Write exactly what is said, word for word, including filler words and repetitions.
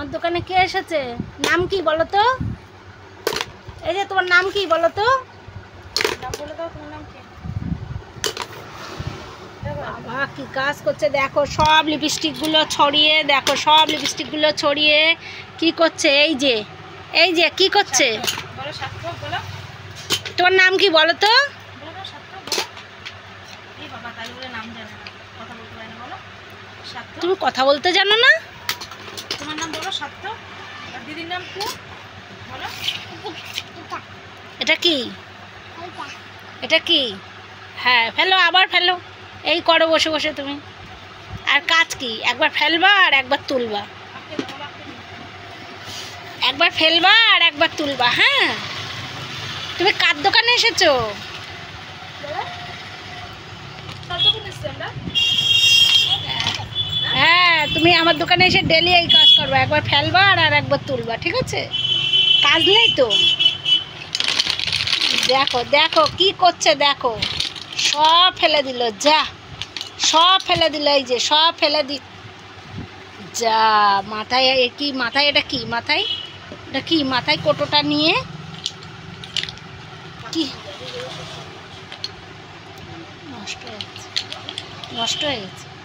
আমার দোকানে কে এসেছে? নাম কি বলো তো? এই যে তোমার নাম কি বলো তো? নাম বলে দাও, তোমার নাম কি? বাবা কি কাজ করছে দেখো, সব লিপস্টিক গুলো ছড়িয়ে, দেখো সব লিপস্টিক গুলো ছড়িয়ে কি করছে। এই যে এই যে কি করছে, তোমার নাম কি বলো তো? তুমি কথা বলতে জানো না? তোমার নাম বলো সার্থ, আর দিদির নাম কি বলো? এটা কি? এটা কি? হ্যাঁ ফেলো, আবার ফেলো। এই করো বসে বসে তুমি। আর কাজ কি? একবার ফেলবা আর একবার তুলবা, একবার ফেলবা আর একবার তুলবা। হ্যাঁ তুমি কার দোকানে এসেছো? হ্যাঁ তুমি আমার দোকানে এসে ডেলি এই কাজ করবা, একবার ফেলবা আর একবার তুলবা, ঠিক আছে? কাজ নেই তো। দেখো দেখো কি করছে, দেখো সব ফেলে দিল, যা সব ফেলে দিল, এই যে সব ফেলে দি, যা মাথায় কি, মাথায় এটা কি, মাথায় এটা কি, মাথায় কোটোটা নিয়ে কি নষ্ট হয়ে গেছে, নষ্ট হয়ে গেছে।